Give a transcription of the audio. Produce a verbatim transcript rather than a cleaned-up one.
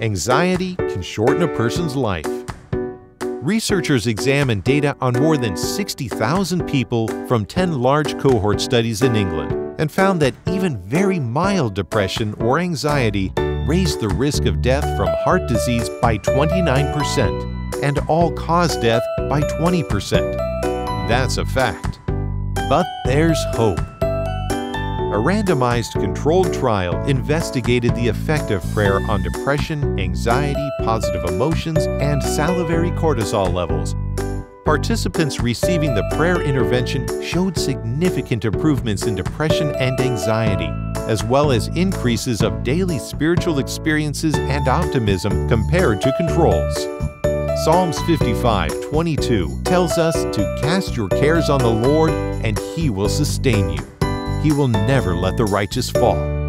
Anxiety can shorten a person's life. Researchers examined data on more than sixty thousand people from ten large cohort studies in England and found that even very mild depression or anxiety raised the risk of death from heart disease by twenty-nine percent and all-cause death by twenty percent. That's a fact. But there's hope. A randomized controlled trial investigated the effect of prayer on depression, anxiety, positive emotions, and salivary cortisol levels. Participants receiving the prayer intervention showed significant improvements in depression and anxiety, as well as increases of daily spiritual experiences and optimism compared to controls. Psalms fifty-five twenty-two tells us to cast your cares on the Lord, and He will sustain you. He will never let the righteous fall.